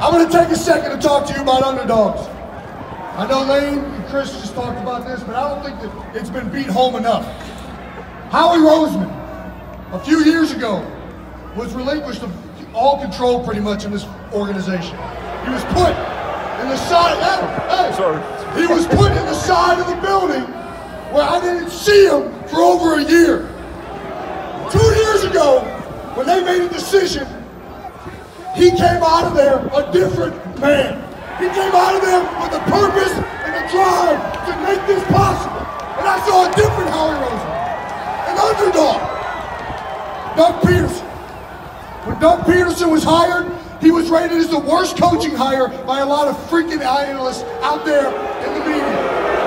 I'm going to take a second to talk to you about underdogs. I know Lane and Chris just talked about this, but I don't think that it's been beat home enough. Howie Roseman, a few years ago, was relinquished of all control pretty much in this organization. He was put in the side, he was put in the side of the building where I didn't see him for over a year. 2 years ago, when they made a decision, he came out of there a different man. He came out of there with the purpose and the drive to make this possible. And I saw a different Howie Roseman, an underdog. Doug Peterson. When Doug Peterson was hired, he was rated as the worst coaching hire by a lot of freaking analysts out there in the media.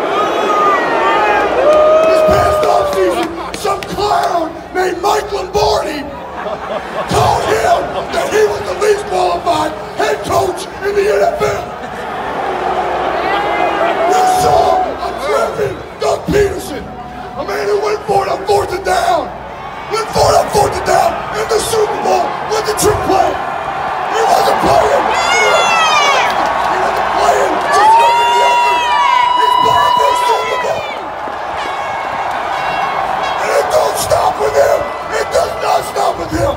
This past offseason, some clown named Matt Lombardo told him that he was the least qualified head coach in the NFL. We saw a driven Doug Peterson, a man who went for it on 4th and down. Went for it on 4th and down in the Super Bowl with the trick play. He wasn't playing. He wasn't playing just to be the other. He's playing for a Super Bowl. And it don't stop with him. It does not stop with him.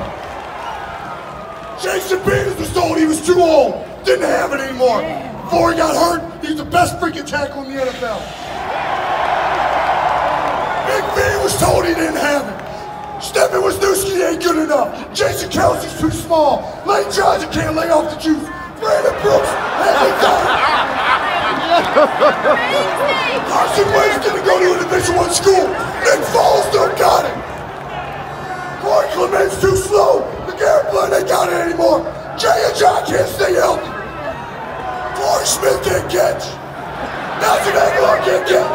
Jason Kelce was told he was too old. Didn't have it anymore. Before he got hurt, he's the best freaking tackle in the NFL. Big B was told he didn't have it. Stephen Wisniewski ain't good enough. Jason Kelce's too small. Lane Johnson can't lay off the juice. Brandon Brooks hasn't done it. Carson Wentz didn't go to a Division I school. Nick Foles still got it. Corey Clement's too slow. McGarrett Blunt ain't got it anymore. J.J. can't stay healthy. Torrey Smith can't catch. Nelson Aguilar can't catch.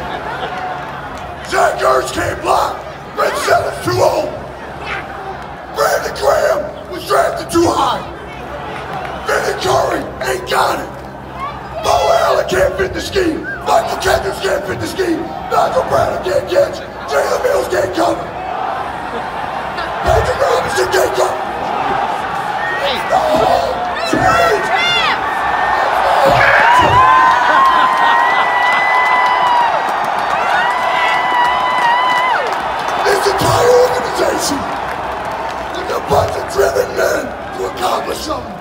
Zach Ertz can't block. Brent Sellers too old. Brandon Graham was drafted too high. Vinny Curry ain't got it. Bo Allen can't fit the scheme. Michael Kendricks can't fit the scheme. Michael Brown can't catch. Jalen Mills can't cover. Patrick Robinson can't cover. It's all change. With a bunch of driven men to accomplish something.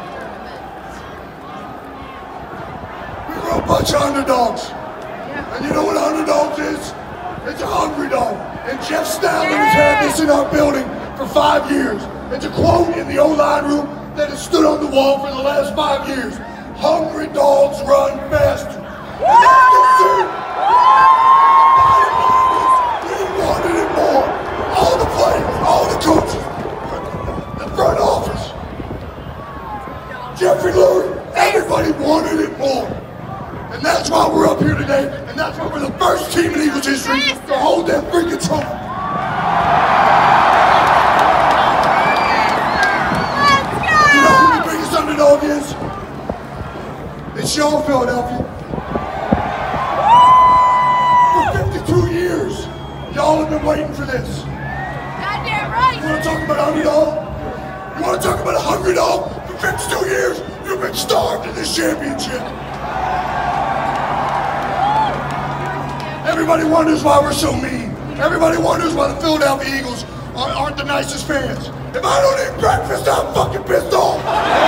We were a bunch of underdogs. And you know what underdogs is? It's a hungry dog. And Jeff Stoutland has had this in our building for 5 years. It's a quote in the O-line room that has stood on the wall for the last 5 years. Hungry dogs run faster. And that's the truth. The bottom line is we wanted it more. All the players, all the coaches, the front office, Jeffrey Lurie, everybody wanted it more. And that's why we're up here today, and that's why we're the first team in Eagles history to hold that freaking trophy. You know who the biggest underdog is? It's y'all, Philadelphia. For 52 years, y'all have been waiting for this. You want to talk about underdog? You want to talk about a hungry dog? For 52 years, you've been starved in this championship. Everybody wonders why we're so mean. Everybody wonders why the Philadelphia Eagles aren't the nicest fans. If I don't eat breakfast, I'm fucking pissed off.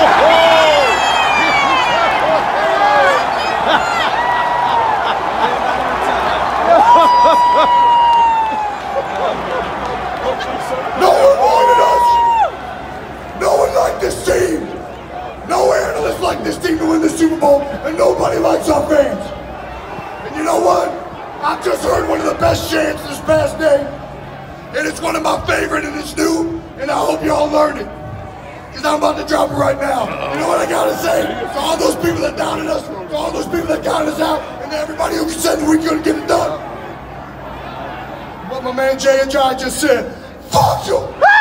No one wanted us. No one liked this team. No analyst liked this team to win the Super Bowl, and nobody likes our fans. And you know what? I've just heard one of the best chants this past day, and it's one of my favorite, and it's new, and I hope y'all learn it. Because I'm about to drop it right now. You know what I gotta say? To all those people that doubted us, to all those people that counted us out, and to everybody who said that we couldn't get it done. What my man J.J. just said, fuck you!